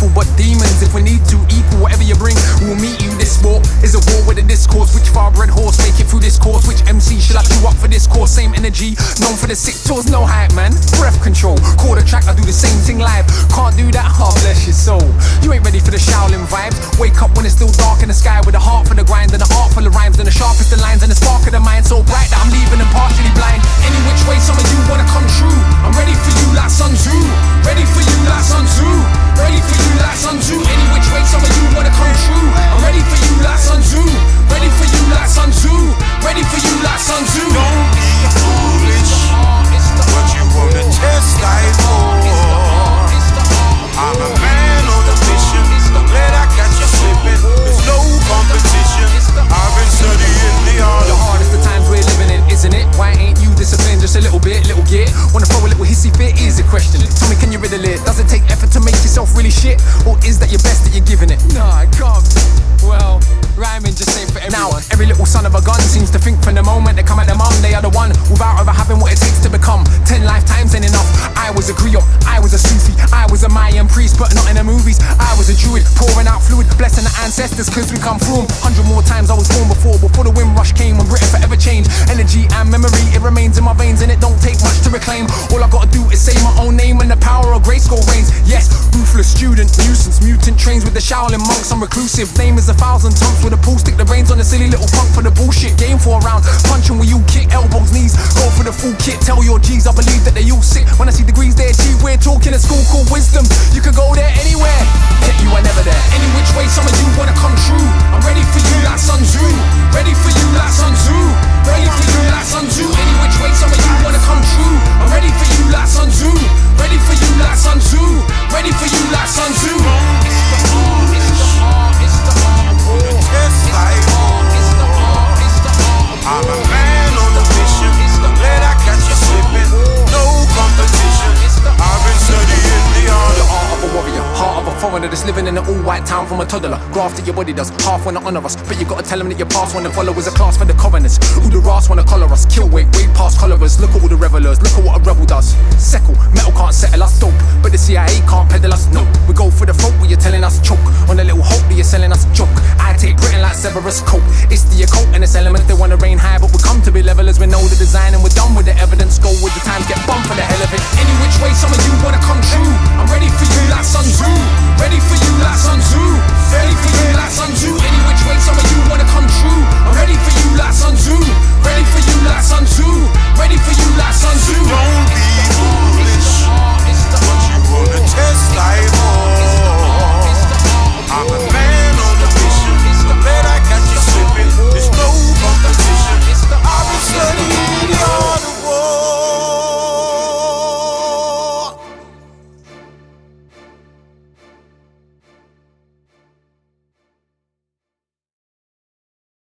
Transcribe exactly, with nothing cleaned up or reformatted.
peaceful but demons. If we need to equal whatever you bring, we'll meet you. This war is a war with a discourse. Which far-bred horse make it through this course? Which M C should I chew up for this course? Same energy, known for the sick tours, no hype man. Breath control, call the track, I do the same thing live. Can't do that, oh bless your soul. You ain't ready for the Shaolin vibes. Wake up when it's still dark in the sky, with a heart for the grind and an art full of rhymes, and the sharpest of lines and the spark of the mind so bright that I'm leaving them partially blind. Any which way some of you wanna come true, I'm ready for you like Sun Tzu. Ready for you like Sun Tzu. Ready for you like Sun Tzu. Any which way some of you wanna come true, I'm ready for you like Sun Tzu. Ready for you like Sun Tzu. Ready for you like Sun Tzu. Don't be foolish, what you wanna test life for. I'm a man on a mission, I'm glad I got you slipping. There's no competition, I've been studying the art. The hardest of times we're living in, isn't it? Why ain't you disciplined just a little bit, little git? Wanna throw a little hissy fit, easy question. Tell me, can you riddle it? Does it take effort to make yourself really shit? Or is that your best that you're giving it? Nah, I can't. Well, rhyming just ain't for everyone. Now, every little son of a gun seems to think from the moment they come at their mum, they are the one, without ever having what it takes to become. Ten lifetimes ain't enough. I was a griot, I was a Sufi, I was a Mayan priest, but not in the movies. I was a druid, pouring out fluid, blessing the ancestors, cause we come through 'em. Hundred more times I was born before, before the wind rush came, when Britain forever changed. Energy and memory, it remains in my veins, and it don't take much to reclaim. All I gotta do is say my own name, and the power of Grayskull reigns. Yes, ruthless student, nuisance, mutant, trains with the Shaolin monks. I'm reclusive, name is a thousand tongues with a pool, stick the brains on the silly little punk for the bullshit. Game for a round, punching where you kick, elbows, knees, go for the full kit. Tell your G's I believe that they all sick. When I see degrees they achieve, we're talking a school called wisdom. You can go there anywhere, yet you are never there. Any which way some of you wanna come true, I'm ready for you like Sun Tzu. Ready for you like Sun Tzu. Ready for you like Sun Tzu. Any which way some of you wanna come true, I'm ready for you like Sun Tzu. Ready for you like Sun Tzu. Ready for you like Sun Tzu. It's the art, it's the art, it's the art of war. It's life. I'm a man on a mission, I'm glad I got you slipping. No competition, I've been studying the art. The art of a warrior, heart of a foreigner that's living in an all-white town from a toddler. Grafted your body does, half wanna honor us, but you gotta tell them that your past wanna follow is a class for the covenants. Who the ras wanna collar us, kill weight, way past colorers. Look at all the revelers, look at what a rebel does. Seckle, metal can't settle us, dope, but the C I A can't peddle us, no. We go for the throat where you're telling us choke, on a little hope that you're selling us joke. I take Britain like Severus Cope, it's the occult and its elements. They wanna reign high, but we come to be levelers. We know the design and we're done with the evidence. Go with the times, get bumped for the hell of it.